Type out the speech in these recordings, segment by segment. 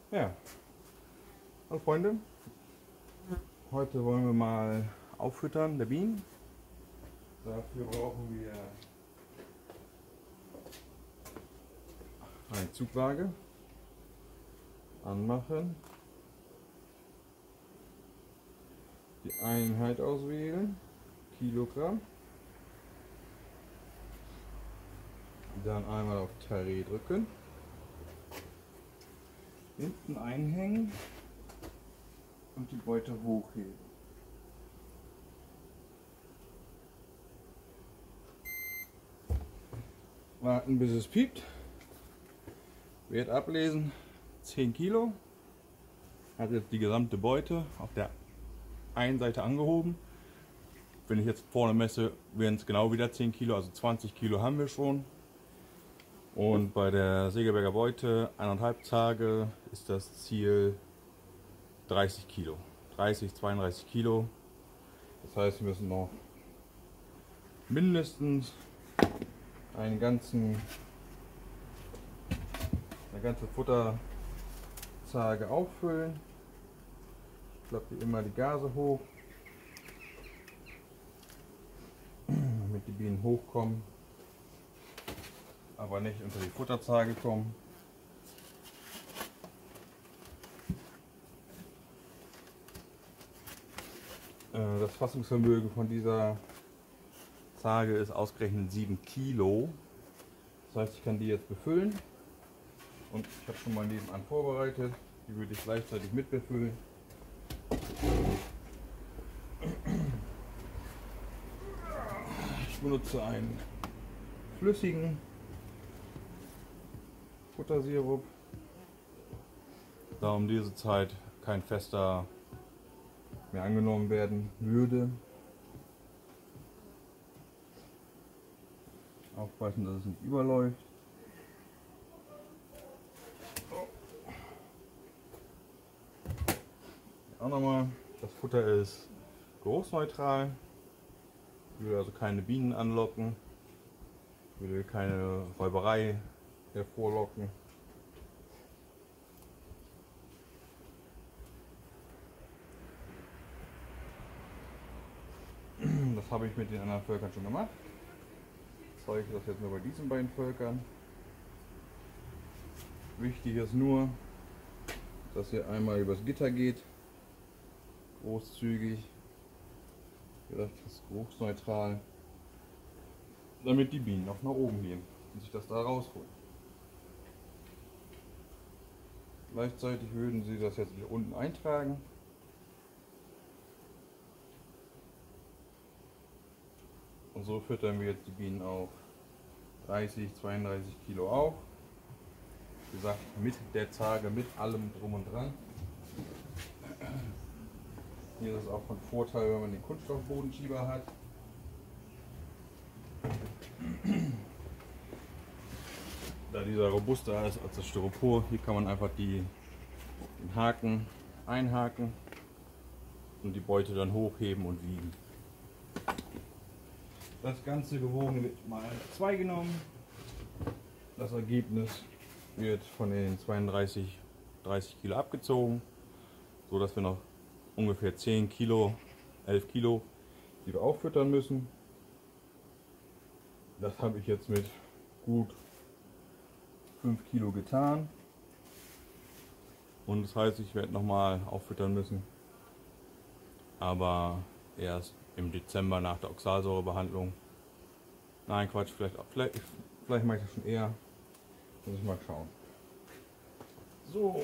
Ja, hallo Freunde, heute wollen wir mal auffüttern der Bienen. Dafür brauchen wir eine Zugwaage, anmachen, die Einheit auswählen, Kilogramm, dann einmal auf Taré drücken, hinten einhängen und die Beute hochheben. Warten bis es piept. Wert ablesen, 10 Kilo. Hat jetzt die gesamte Beute auf der einen Seite angehoben. Wenn ich jetzt vorne messe, wären es genau wieder 10 Kilo, also 20 Kilo haben wir schon. Und bei der Segeberger Beute 1,5 Tage ist das Ziel 30 Kilo. 30, 32 Kilo. Das heißt, wir müssen noch mindestens eine ganze Futterzage auffüllen. Ich klappe immer die Gase hoch, damit die Bienen hochkommen, aber nicht unter die Futterzage kommen. Das Fassungsvermögen von dieser Zage ist ausgerechnet 7 Kilo. Das heißt, ich kann die jetzt befüllen. Und ich habe schon mal nebenan vorbereitet. Die würde ich gleichzeitig mit befüllen. Ich benutze einen flüssigen Futtersirup, da um diese Zeit kein fester mehr angenommen werden würde. Aufpassen, dass es nicht überläuft. Auch nochmal, das Futter ist geruchsneutral, will also keine Bienen anlocken, will keine Räuberei hervorlocken. Das habe ich mit den anderen Völkern schon gemacht. Ich zeige das jetzt nur bei diesen beiden Völkern. Wichtig ist nur, dass ihr einmal übers Gitter geht, großzügig, wie gesagt, das ist geruchsneutral, damit die Bienen auch nach oben gehen und sich das da rausholen. Gleichzeitig würden sie das jetzt hier unten eintragen. Und so füttern wir jetzt die Bienen auf 30, 32 Kilo auf. Wie gesagt, mit der Zage, mit allem drum und dran. Hier ist es auch von Vorteil, wenn man den Kunststoffbodenschieber hat. Da dieser robuster ist als das Styropor, hier kann man einfach den Haken einhaken und die Beute dann hochheben und wiegen. Das ganze Gewogene wird mal 2 genommen. Das Ergebnis wird von den 32, 30 Kilo abgezogen, so dass wir noch ungefähr 10 Kilo, 11 Kilo, die wir auffüttern müssen. Das habe ich jetzt mit gut 5 Kilo getan. Und das heißt, ich werde nochmal auffüttern müssen, aber erst im Dezember nach der Oxalsäurebehandlung. Nein, Quatsch, vielleicht mache ich das schon eher. Muss ich mal schauen. So,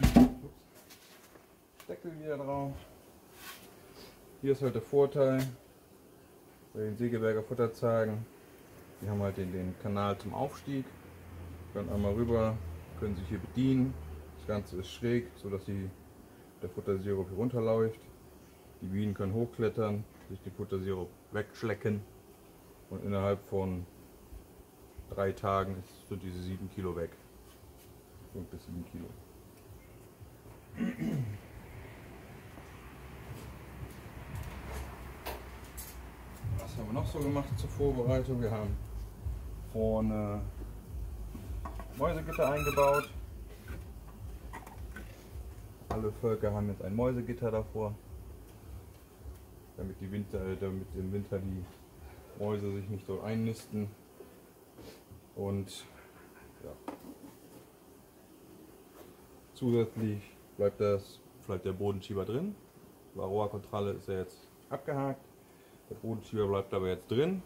Deckel wieder drauf. Hier ist halt der Vorteil bei den Segeberger Futterzagen. Die haben halt den Kanal zum Aufstieg. Können einmal rüber, können sich hier bedienen. Das Ganze ist schräg, so dass der Futtersirup hier runterläuft. Die Bienen können hochklettern, sich den Futtersirup wegschlecken und innerhalb von 3 Tagen sind diese 7 Kilo weg. 5 bis 7 Kilo. Was haben wir noch so gemacht zur Vorbereitung? Wir haben vorne Mäusegitter eingebaut. Alle Völker haben jetzt ein Mäusegitter davor, damit damit im Winter die Mäuse sich nicht dort einnisten. Und ja. Zusätzlich bleibt der Bodenschieber drin. Varroa-Kontrolle ist ja jetzt abgehakt. Der Bodenschieber bleibt aber jetzt drin.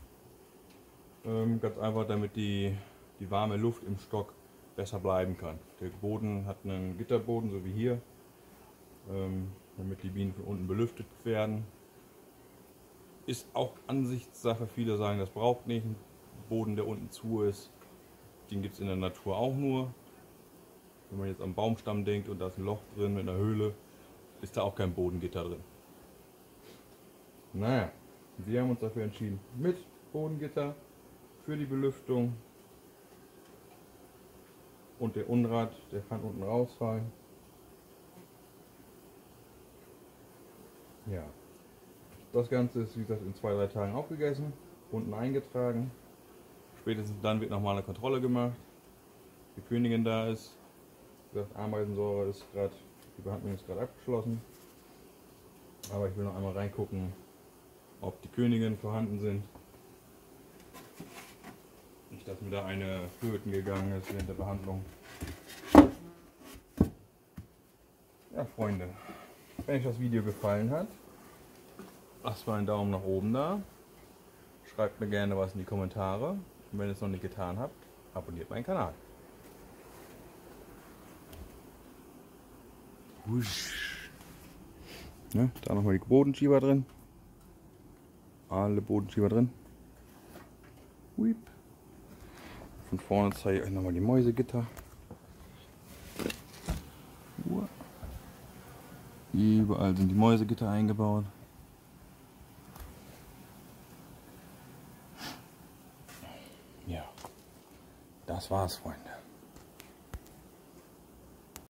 Ganz einfach, damit die warme Luft im Stock besser bleiben kann. Der Boden hat einen Gitterboden, so wie hier, damit die Bienen von unten belüftet werden. Ist auch Ansichtssache. Viele sagen, das braucht nicht. Ein Boden, der unten zu ist, den gibt es in der Natur auch nur. Wenn man jetzt am Baumstamm denkt und da ist ein Loch drin mit einer Höhle, ist da auch kein Bodengitter drin. Naja, wir haben uns dafür entschieden, mit Bodengitter für die Belüftung. Und der Unrat, der kann unten rausfallen. Ja, das Ganze ist, wie gesagt, in 2-3 Tagen aufgegessen, unten eingetragen. Spätestens dann wird nochmal eine Kontrolle gemacht. Die Königin da ist. Wie gesagt, Ameisensäure ist gerade, die Behandlung ist gerade abgeschlossen. Aber ich will noch einmal reingucken, ob die Königinnen vorhanden sind. Nicht, dass mir da eine flöten gegangen ist während der Behandlung. Ja, Freunde, wenn euch das Video gefallen hat, lasst mal einen Daumen nach oben da. Schreibt mir gerne was in die Kommentare. Und wenn ihr es noch nicht getan habt, abonniert meinen Kanal. Ja, da nochmal die Bodenschieber drin. Alle Bodenschieber drin. Huip. Von vorne zeige ich euch nochmal die Mäusegitter. Überall sind die Mäusegitter eingebaut. Ja, das war's, Freunde.